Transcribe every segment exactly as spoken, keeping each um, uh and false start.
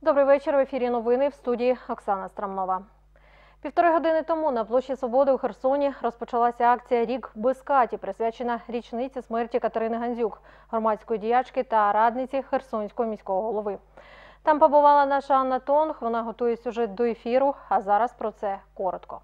Добрий вечір. В ефірі новини, в студії Оксана Страмнова. Півтори години тому на площі Свободи у Херсоні розпочалася акція «Рік без Каті», присвячена річниці смерті Катерини Гандзюк, громадської діячки та радниці Херсонського міського голови. Там побувала наша Анна Тонг, вона готує сюжет до ефіру, а зараз про це коротко.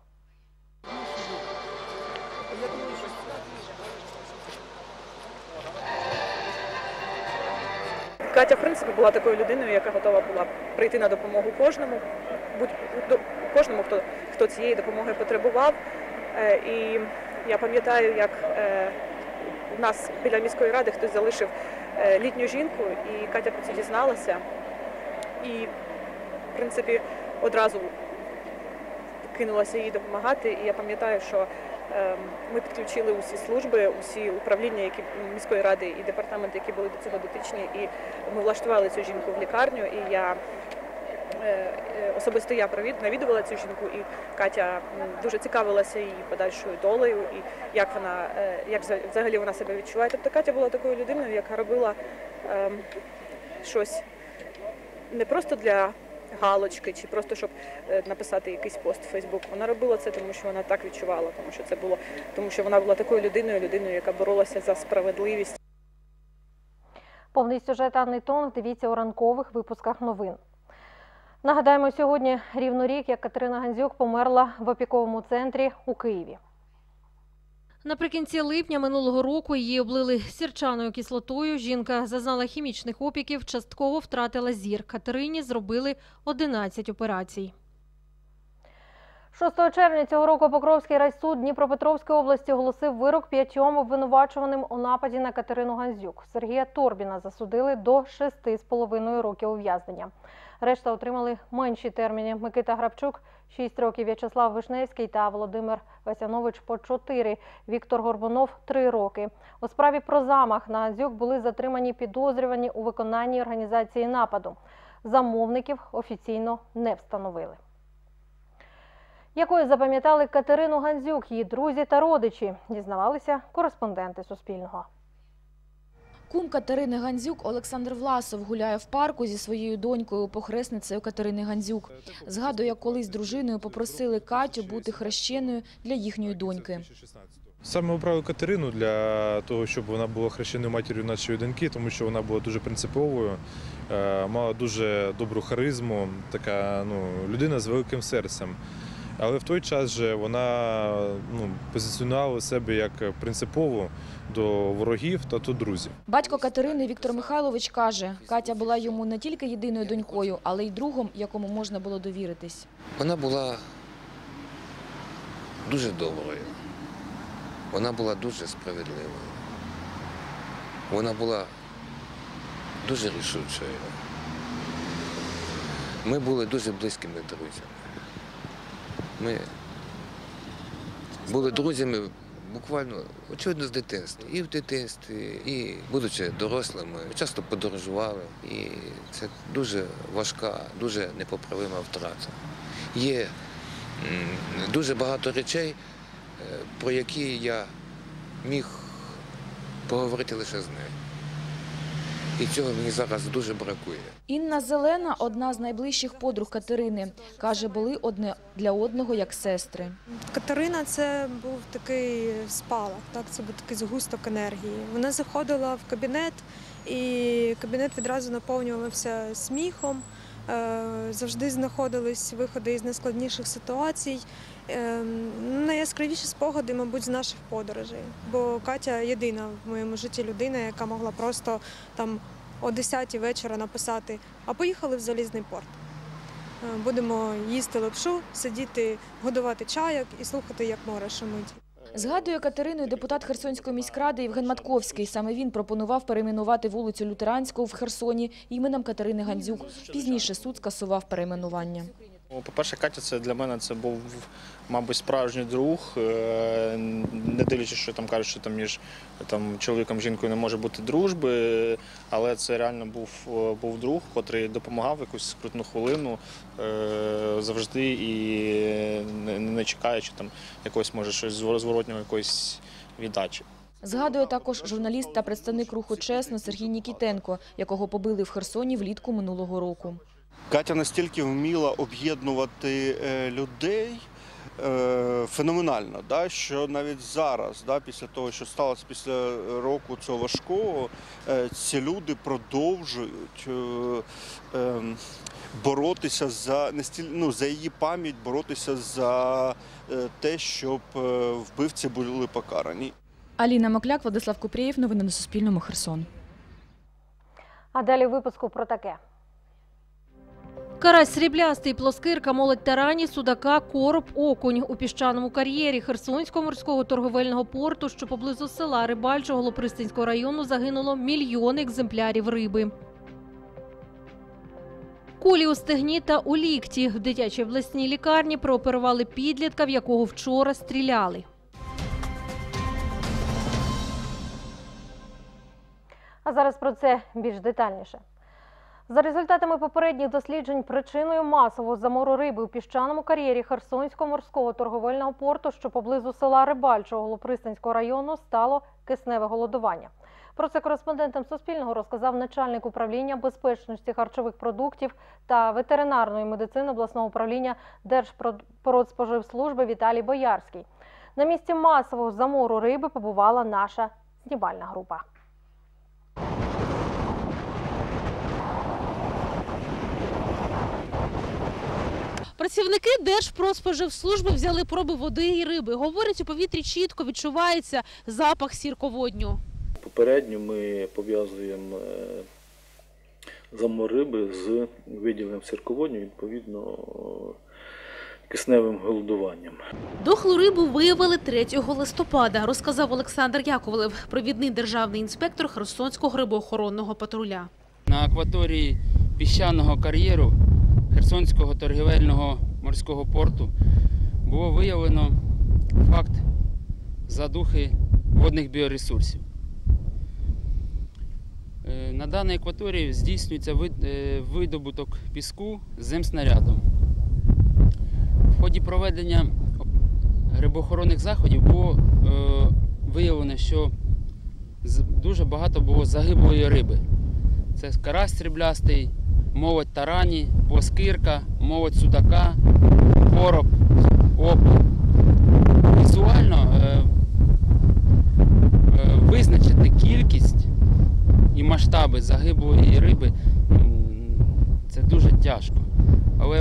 Катя, в принципі, була такою людиною, яка готова була прийти на допомогу кожному, будь, кожному, хто, хто цієї допомоги потребував. І я пам'ятаю, як в нас біля міської ради хтось залишив літню жінку, і Катя про це дізналася. І, в принципі, одразу кинулася їй допомагати. І я пам'ятаю, що ми підключили усі служби, усі управління, які міської ради і департаменти, які були до цього дотичні, і ми влаштували цю жінку в лікарню. І я особисто я навідувала цю жінку, і Катя дуже цікавилася її подальшою долею і як вона, як взагалі вона себе відчуває. Тобто Катя була такою людиною, яка робила ем, щось не просто для галочки, чи просто щоб написати якийсь пост в Фейсбук. Вона робила це, тому що вона так відчувала, тому що це було, тому що вона була такою людиною, людиною, яка боролася за справедливість. Повний сюжет Анни Тонг дивіться у ранкових випусках новин. Нагадаємо, сьогодні рівно рік, як Катерина Гандзюк померла в опіковому центрі у Києві. Наприкінці липня минулого року її облили сірчаною кислотою. Жінка зазнала хімічних опіків, частково втратила зір. Катерині зробили одинадцять операцій. шостого червня цього року Покровський райсуд Дніпропетровської області оголосив вирок п'ятьом обвинувачуваним у нападі на Катерину Гандзюк. Сергія Торбіна засудили до шести з половиною років ув'язнення. Решта отримали менші терміни. Микита Грабчук – шість років, В'ячеслав Вишневський та Володимир Васянович – по чотири, Віктор Горбунов – три роки. У справі про замах на Гандзюк були затримані підозрювані у виконанні організації нападу. Замовників офіційно не встановили. Якою запам'ятали Катерину Гандзюк її друзі та родичі, дізнавалися кореспонденти Суспільного. Кум Катерини Гандзюк Олександр Власов гуляє в парку зі своєю донькою, похресницею Катерини Гандзюк. Згадує, як колись з дружиною попросили Катю бути хрещеною для їхньої доньки. Саме обрали Катерину для того, щоб вона була хрещеною матір'ю нашої доньки, тому що вона була дуже принциповою, мала дуже добру харизму, така ну, людина з великим серцем. Але в той час же вона ну, позиціонувала себе як принципову до ворогів та до друзів. Батько Катерини Віктор Михайлович каже, Катя була йому не тільки єдиною донькою, але й другом, якому можна було довіритись. Вона була дуже доброю, вона була дуже справедливою, вона була дуже рішучою. Ми були дуже близькими друзями. Ми були друзями буквально, очевидно, з дитинства. І в дитинстві, і будучи дорослими, часто подорожували. І це дуже важка, дуже непоправима втрата. Є дуже багато речей, про які я міг поговорити лише з нею. І цього мені зараз дуже бракує. Інна Зелена – одна з найближчих подруг Катерини. Каже, були одне для одного як сестри. Катерина – це був такий спалах, так? Це був такий згусток енергії. Вона заходила в кабінет, і кабінет відразу наповнювався сміхом. Завжди знаходились виходи із найскладніших ситуацій. Найяскравіші спогади, мабуть, з наших подорожей. Бо Катя єдина в моєму житті людина, яка могла просто там о десятій вечора написати «А поїхали в Залізний порт». Будемо їсти лапшу, сидіти, годувати чайок і слухати, як море шумить. Згадує Катерину депутат Херсонської міськради Євген Матковський. Саме він пропонував перейменувати вулицю Лютеранську в Херсоні іменем Катерини Гандзюк. Пізніше суд скасував перейменування. По-перше, Катя це для мене це був, мабуть, справжній друг, не дивлячись, що там кажуть, що там між там, чоловіком і жінкою не може бути дружби, але це реально був, був друг, котрий допомагав якусь скрутну хвилину завжди і не чекаючи там якогось, може, щось зворотнього якоїсь віддачі. Згадує також журналіст та представник руху «Чесно» Сергій Нікітенко, якого побили в Херсоні влітку минулого року. Катя настільки вміла об'єднувати людей феноменально, да, що навіть зараз, да, після того, що сталося після року цього важкого, ці люди продовжують боротися за, ну, за її пам'ять, боротися за те, щоб вбивці були покарані. Аліна Мокляк, Владислав Купрієв. Новини на Суспільному. Херсон. А далі в випуску про таке. Карась сріблястий, плоскирка, молодь тарані, судака, короб, окунь. У піщаному кар'єрі Херсонського морського торговельного порту, що поблизу села Рибальчого Голопристанського району, загинуло мільйони екземплярів риби. Кулі у стегні та у лікті. В дитячій обласній лікарні прооперували підлітка, в якого вчора стріляли. А зараз про це більш детальніше. За результатами попередніх досліджень, причиною масового замору риби у піщаному кар'єрі Херсонського морського торговельного порту, що поблизу села Рибальчого Голопристанського району, стало кисневе голодування. Про це кореспондентам Суспільного розказав начальник управління безпечності харчових продуктів та ветеринарної медицини обласного управління Держпродспоживслужби Віталій Боярський. На місці масового замору риби побувала наша знімальна група. Працівники Держпродспоживслужби взяли проби води і риби. Говорять, у повітрі чітко відчувається запах сірководню. Попередньо ми пов'язуємо замор риби з виділенням сірководню, відповідно, кисневим голодуванням. Дохлу рибу виявили третього листопада, розказав Олександр Яковлев, провідний державний інспектор Херсонського рибоохоронного патруля. На акваторії піщаного кар'єру Херсонського торгівельного морського порту було виявлено факт задухи водних біоресурсів. На даній акваторії здійснюється видобуток піску земснарядом. В ході проведення рибоохоронних заходів було виявлено, що дуже багато було загиблої риби. Це карась сріблястий, молодь тарані, плоскирка, молодь судака, короб, окунь. Візуально е, е, визначити кількість і масштаби загиблої риби – це дуже тяжко. Але,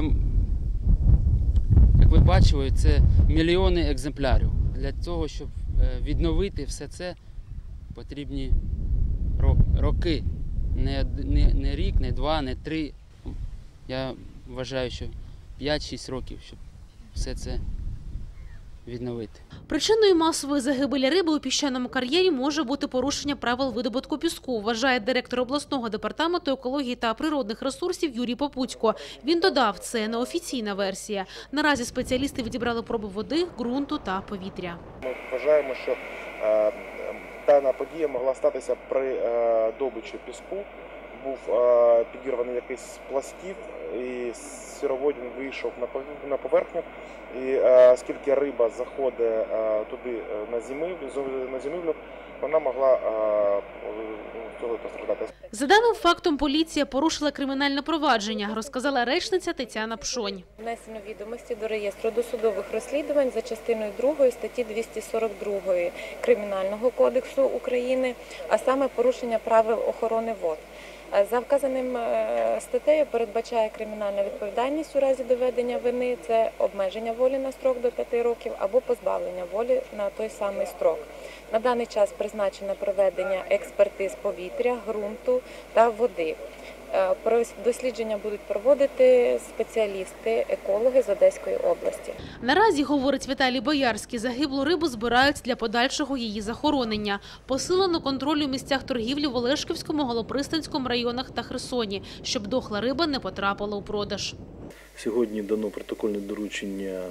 як ви бачили, це мільйони екземплярів. Для того, щоб відновити все це, потрібні роки. Не, не, не рік, не два, не три. Я вважаю, що п'ять-шість років, щоб все це відновити. Причиною масової загибелі риби у піщаному кар'єрі може бути порушення правил видобутку піску, вважає директор обласного департаменту екології та природних ресурсів Юрій Попутько. Він додав, це неофіційна версія. Наразі спеціалісти відібрали проби води, ґрунту та повітря. Ми вважаємо, що е, дана подія могла статися при е, добичі піску. Був е, підірваний якийсь з пластів, і сироводнь вийшов на поверхню. І е, оскільки риба заходить е, туди на зимівлю, на зимівлю, вона могла е, цього постраждати. За даним фактом, поліція порушила кримінальне провадження, розказала речниця Тетяна Пшонь. Внесено відомості до реєстру досудових розслідувань за частиною другої статті двісті сорок два Кримінального кодексу України, а саме порушення правил охорони вод. За вказаним статтею передбачає кримінальну відповідальність у разі доведення вини – це обмеження волі на строк до п'яти років або позбавлення волі на той самий строк. На даний час призначено проведення експертиз повітря, ґрунту та води. Дослідження будуть проводити спеціалісти, екологи з Одеської області. Наразі, говорить Віталій Боярський, загиблу рибу збирають для подальшого її захоронення. Посилено контроль у місцях торгівлі в Олешківському, Голопристанському районах та Херсоні, щоб дохла риба не потрапила у продаж. Сьогодні дано протокольне доручення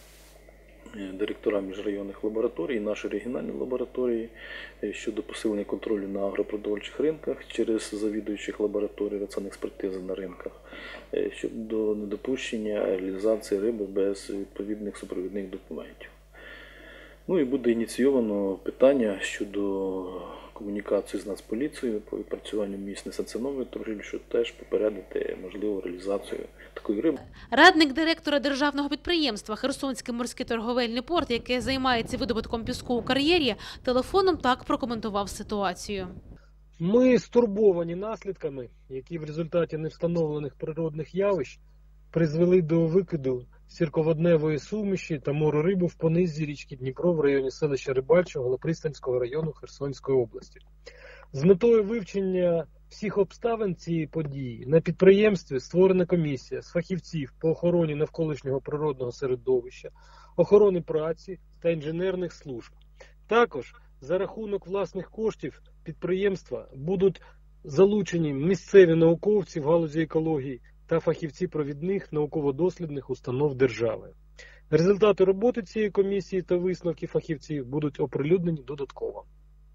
директорам міжрайонних лабораторій, нашої регіональної лабораторії щодо посилення контролю на агропродовольчих ринках через завідуючих лабораторій рацинекспертизи на ринках, щодо недопущення реалізації риби без відповідних супровідних документів. Ну і буде ініційовано питання щодо комунікацію з Нацполіцією по відпрацюванню місць несанкціонованої торгівлі, щоб теж попередити можливу реалізацію такої риби. Радник директора державного підприємства «Херсонський морський торговельний порт», яке займається видобутком піску у кар'єрі, телефоном так прокоментував ситуацію. Ми стурбовані наслідками, які в результаті невстановлених природних явищ призвели до викиду сірководневої суміші та морорибу в понизі річки Дніпро в районі селища Рибальчого Голопристанського району Херсонської області. З метою вивчення всіх обставин цієї події на підприємстві створена комісія з фахівців по охороні навколишнього природного середовища, охорони праці та інженерних служб. Також за рахунок власних коштів підприємства будуть залучені місцеві науковці в галузі екології та фахівці провідних науково-дослідних установ держави. Результати роботи цієї комісії та висновки фахівців будуть оприлюднені додатково.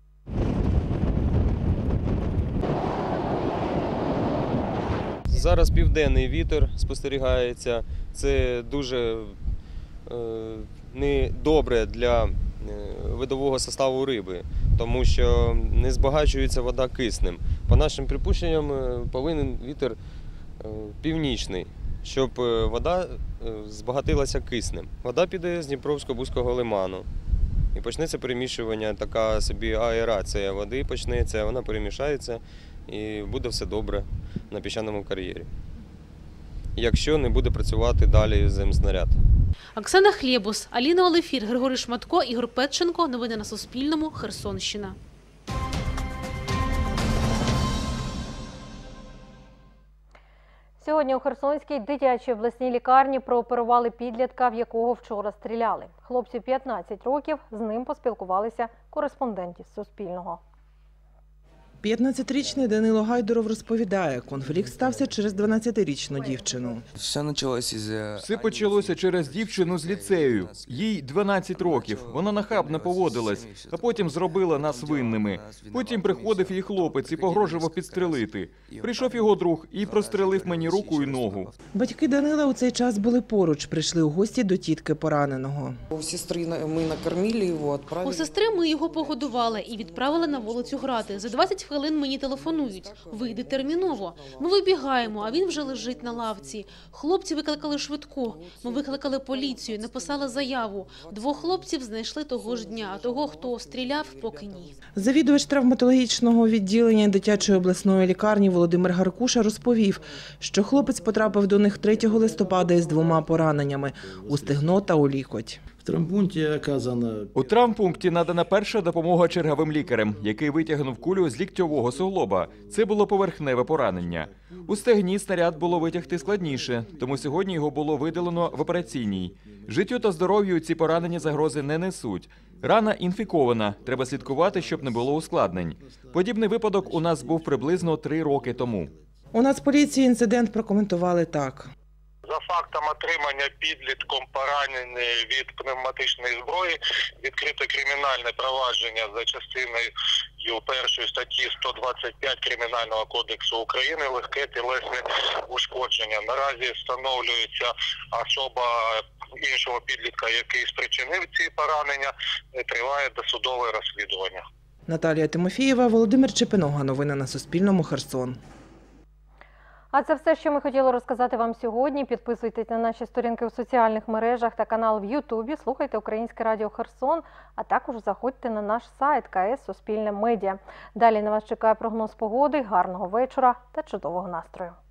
Зараз південний вітер спостерігається. Це дуже е, недобре для е, видового составу риби, тому що не збагачується вода киснем. По нашим припущенням, повинен вітер е, північний, щоб вода е, збагатилася киснем. Вода піде з Дніпровсько-Бузького лиману. І почнеться перемішування, така собі аерація води почнеться, вона перемішається і буде все добре на піщаному кар'єрі. Якщо не буде працювати далі земснаряд. Оксана Хлєбус, Аліна Олефір, Григорій Шматко, Ігор Петченко. Новини на Суспільному. Херсонщина. Сьогодні у Херсонській дитячій обласній лікарні прооперували підлітка, в якого вчора стріляли. Хлопцю п'ятнадцять років, з ним поспілкувалися кореспонденти Суспільного. п'ятнадцятирічний Данило Гайдуров розповідає, конфлікт стався через дванадцятирічну дівчину. Все почалося через дівчину з ліцею. Їй дванадцять років. Вона нахабно поводилась, а потім зробила нас винними. Потім приходив її хлопець і погрожував підстрелити. Прийшов його друг і прострелив мені руку і ногу. Батьки Данила у цей час були поруч, прийшли у гості до тітки пораненого. У сестри ми накормили його, відправили. У сестри ми його погодували і відправили на вулицю грати. За двадцять хвилин мені телефонують. Вийди терміново. Ми вибігаємо, а він вже лежить на лавці. Хлопці викликали швидку. Ми викликали поліцію, написали заяву. Двох хлопців знайшли того ж дня, а того, хто стріляв, поки ні. Завідувач травматологічного відділення дитячої обласної лікарні Володимир Гаркуша розповів, що хлопець потрапив до них третього листопада із двома пораненнями – у стегно та у лікоть. У травмпункті надана перша допомога черговим лікарем, який витягнув кулю з ліктьового суглоба. Це було поверхневе поранення. У стегні снаряд було витягти складніше, тому сьогодні його було видалено в операційній. Життю та здоров'ю ці поранені загрози не несуть. Рана інфікована, треба слідкувати, щоб не було ускладнень. Подібний випадок у нас був приблизно три роки тому. У Нацполіції інцидент прокоментували так. За фактом отримання підлітком поранень від пневматичної зброї відкрито кримінальне провадження за частиною першої статті сто двадцять п'ять Кримінального кодексу України легке тілесне ушкодження. Наразі встановлюється особа іншого підлітка, який спричинив ці поранення, триває досудове розслідування. Наталія Тимофієва, Володимир Чепинога. Новини на Суспільному. Херсон. А це все, що ми хотіли розказати вам сьогодні. Підписуйтесь на наші сторінки у соціальних мережах та канал в Ютубі. Слухайте Українське радіо Херсон, а також заходьте на наш сайт ка ес Суспільне медіа. Далі на вас чекає прогноз погоди, гарного вечора та чудового настрою.